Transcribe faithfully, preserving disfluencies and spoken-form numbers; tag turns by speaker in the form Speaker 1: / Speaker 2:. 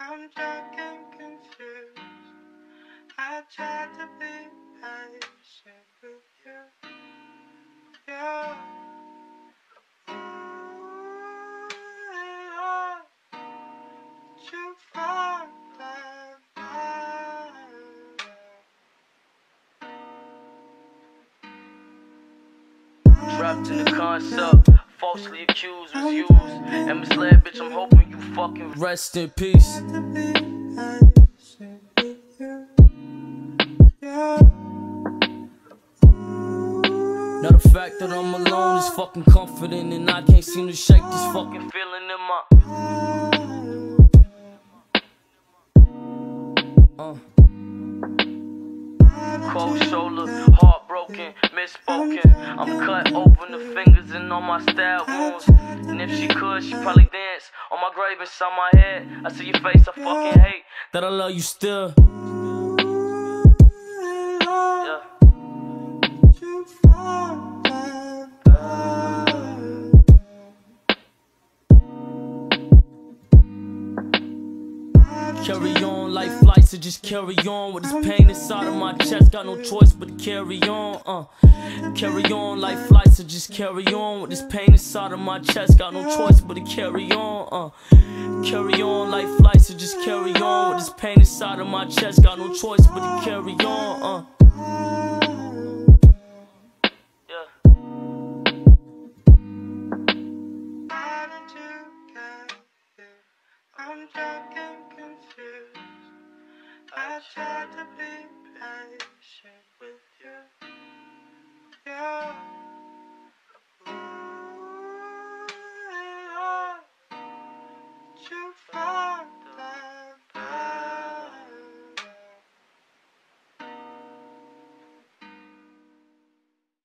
Speaker 1: I'm drunk and confused. I tried to be patient with you. Yeah. Ooh, yeah. But you fall down.
Speaker 2: Trapped in the concept, falsely accused, was used, and misled, bitch, I'm hoping you fucking rest in peace. Now the fact that I'm alone is fucking comforting, and I can't seem to shake this fucking feeling in my uh. Cold shoulder, heartbroken, misspoken. I'm cut open the fingers and on my stab wounds. And if she could, she'd probably dance on my grave inside my head. I see your face, I fucking hate that I love you still. Yeah. Carry on, life flights, so just carry on with this pain inside of my chest. Got no choice but to carry on. Uh, carry on, life flights, so just carry on with this pain inside of my chest. Got no choice but to carry on. Uh, carry on, life flights, so just carry on with this pain inside of my chest. Got no choice but to carry on. Uh. Yeah.
Speaker 1: Why don't you get here? I'm drunk and confused. I tried to be patient with you. Yeah. Ooh, yeah. But you fall down.